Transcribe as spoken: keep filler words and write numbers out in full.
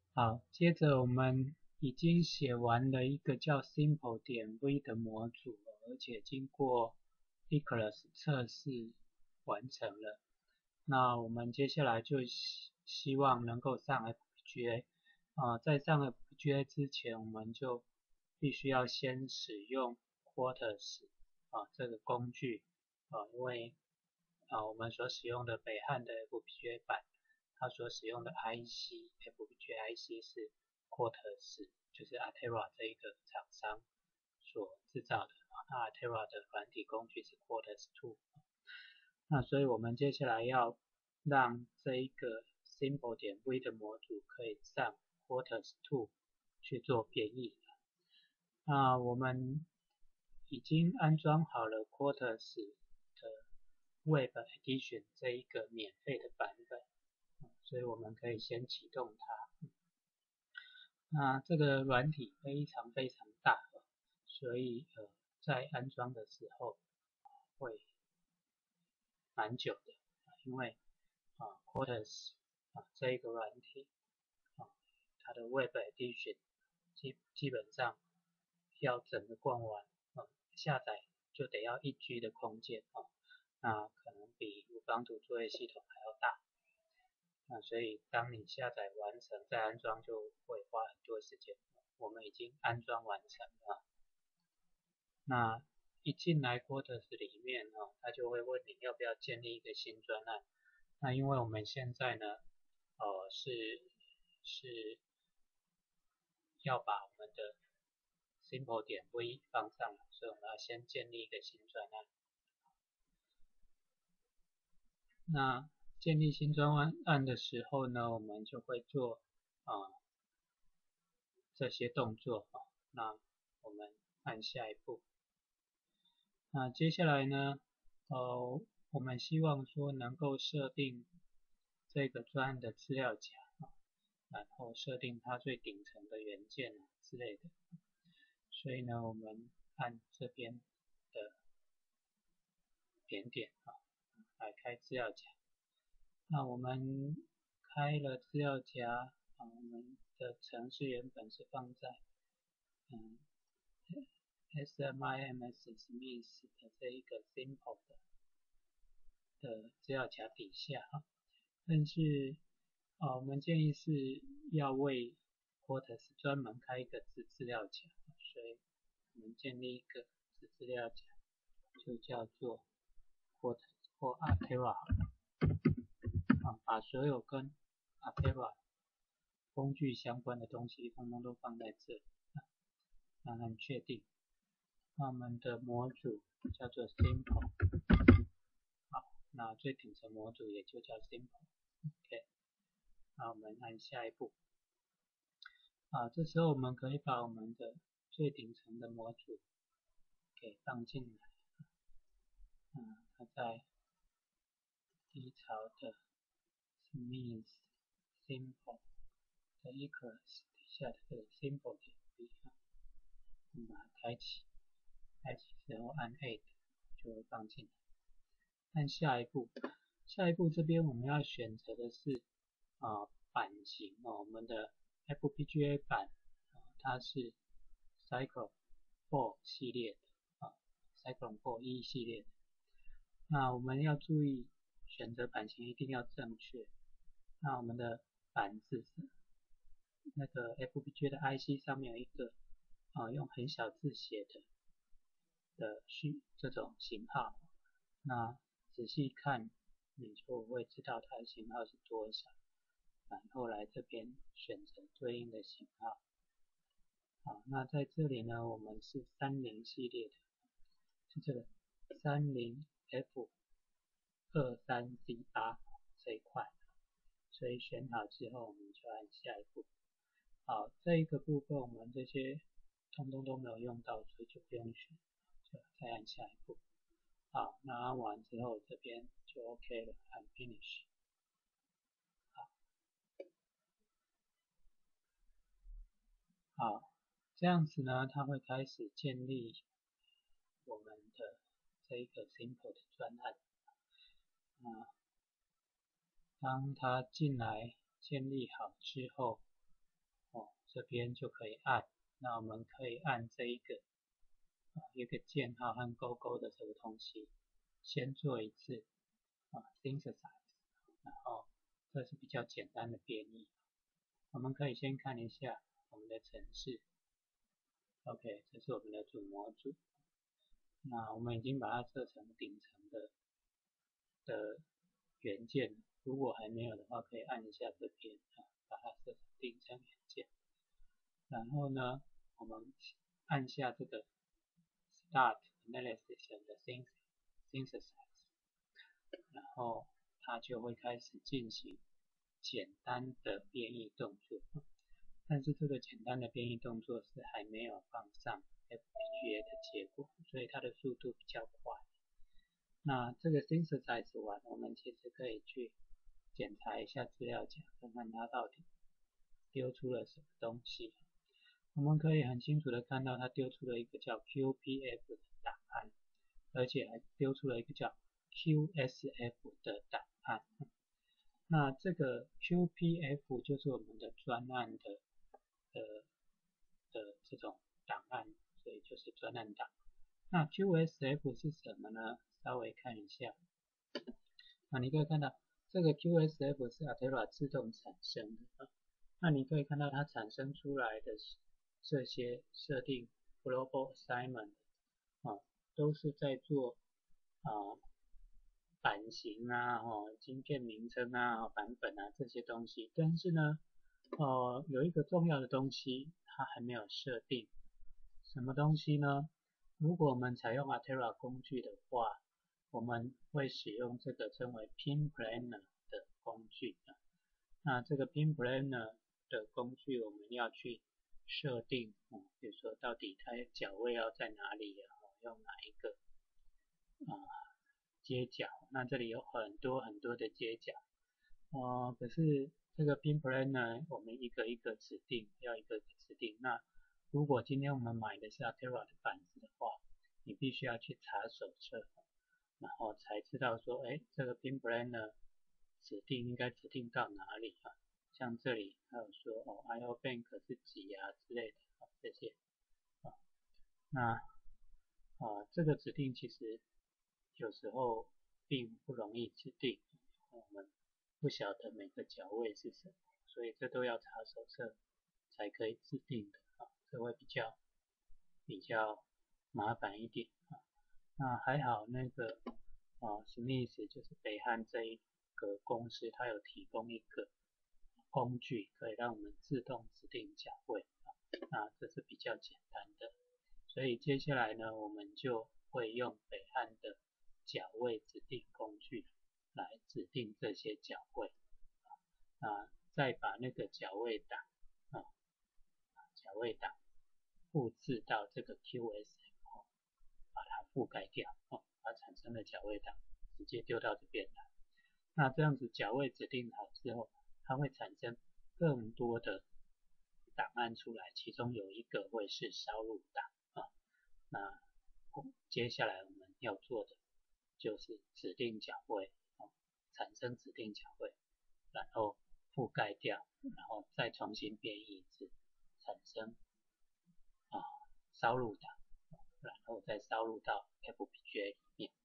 好，接着我们已经写完了一个叫 simple 点 v 的模组，而且经过 Eclipse 测试完成了。那我们接下来就希希望能够上 F P G A。啊、呃，在上 F P G A 之前，我们就必须要先使用 Quartz 啊、呃、这个工具啊、呃，因为啊、呃、我们所使用的北汉的 F P G A 版。它所使用的 I C F P G A I C 是 Quartz， 就是 Altera 这一个厂商所制造的。那 Altera 的软体工具是 Quartz 二。那所以我们接下来要让这一个 simple 点 v 的模组可以上 Quartz 二去做编译。那我们已经安装好了 Quartz 的 Web Edition 这一个免费的版本。所以我们可以先启动它。那这个软体非常非常大，所以呃在安装的时候会蛮久的，因为啊 Quartz 啊这一个软体啊它的 Web Edition 基基本上要整个逛完啊下载就得要一 G 的空间啊，那可能比无绑图作业系统还要大。那所以当你下载完成再安装就会花很多时间。我们已经安装完成了。那一进来 Quartz 里面哦，它就会问你要不要建立一个新专案。那因为我们现在呢，呃是是要把我们的 simple 点 v 放上来，所以我们要先建立一个新专案。那建立新专案的时候呢，我们就会做啊、呃、这些动作啊。那我们按下一步。那接下来呢，呃，我们希望说能够设定这个专案的资料夹，然后设定它最顶层的元件之类的。所以呢，我们按这边的点点啊，来开资料夹。那我们开了资料夹，啊，我们的程式原本是放在嗯 SMIMS Smith 的这一个 simple 的的资料夹底下哈，但是啊，我们建议是要为 Quartz 专门开一个子资料夹，所以我们建立一个子资料夹，就叫做 Quartz 或 Altera 啊，把所有跟 Altera 工具相关的东西通通都放在这里，让它确定。那我们的模组叫做 simple， 好，那最顶层模组也就叫 simple。OK， 那我们按下一步。啊，这时候我们可以把我们的最顶层的模组给放进来。嗯，它在低槽的 Smith Simple 的 Eclipse 底下的这个 Simple 点 v， 我们把它开启，开启之后按 Add 就会放进来。按下一步，下一步这边我们要选择的是啊版型哦，我们的 F P G A 版、啊、它是 Cyclone 四系列的啊 ，Cyclone 四 一系列的。那我们要注意选择版型一定要正确。那我们的板子那个 F P G A 的 I C 上面有一个啊用很小字写的的序这种型号，那仔细看你就会知道它的型号是多少，然后来这边选择对应的型号。好，那在这里呢，我们是三十系列的，是这个 三十 F 二三 C 八 这一块，所以选好之后我们就按下一步。好，这一个部分我们这些通通都没有用到，所以就不用选，就再按下一步。好，那按完之后这边就 OK 了，按 Finish。好，好，这样子呢，它会开始建立我们的这一个 Simple 的专案。啊，当它进来建立好之后， 哦，这边就可以按，那我们可以按这一个啊一个箭号和勾勾的这个东西，先做一次啊 synthesize， 然后这是比较简单的变异。我们可以先看一下我们的程式 ，OK， 这是我们的主模组。那我们已经把它设成顶层的的元件，如果还没有的话，可以按一下这边啊，把它设成顶层元件。然后呢，我们按下这个 Start Analysis 的 Synthesize， 然后它就会开始进行简单的变异动作。但是这个简单的变异动作是还没有放上 F P G A 的结果，所以它的速度比较快。那这个 synthesize 完，我们其实可以去检查一下资料夹，看看它到底丢出了什么东西。我们可以很清楚的看到它丢出了一个叫 Q P F 的档案，而且还丢出了一个叫 Q S F 的档案。那这个 Q P F 就是我们的专案的的的这种档案，所以就是专案档。那 Q S F 是什么呢？稍微看一下，那你可以看到这个 Q S F 是 Altera 自动产生的，那你可以看到它产生出来的这些设定 Global Assignment 啊，都是在做啊版型啊、哦晶片名称啊、版本啊这些东西，但是呢，呃有一个重要的东西它还没有设定，什么东西呢？如果我们采用 Altera 工具的话，我们会使用这个称为 Pin Planner 的工具。那这个 Pin Planner 的工具，我们要去设定，嗯、比如说到底它角位要在哪里，然后用哪一个啊、呃、接角。那这里有很多很多的接角，呃，可是这个 Pin Planner 我们一个一个指定，要一个一个指定。那如果今天我们买的是 Altera 的板子的话，你必须要去查手册，然后才知道说，哎，这个 Pin Planner 指定应该指定到哪里啊？像这里还有说哦 ，I O Bank 是几啊之类的啊，这些啊，那啊这个指定其实有时候并不容易指定，我们不晓得每个角位是什么，所以这都要查手册才可以制定的啊，这会比较比较麻烦一点啊。那还好那个啊 Smith 就是北汉这一个公司，它有提供一个工具，可以让我们自动指定角位啊，那这是比较简单的。所以接下来呢，我们就会用北汉的角位指定工具来指定这些角位啊，再把那个角位档啊，角位档复制到这个 Q S F， 把它覆盖掉，哦，把产生的角位档直接丢到这边来。那这样子角位指定好之后，它会产生更多的档案出来，其中有一个会是烧录档啊。那接下来我们要做的就是指定角位，哦，产生指定角位，然后覆盖掉，然后再重新编译一次，产生啊烧录档，然后再烧录到 F P G A 里面。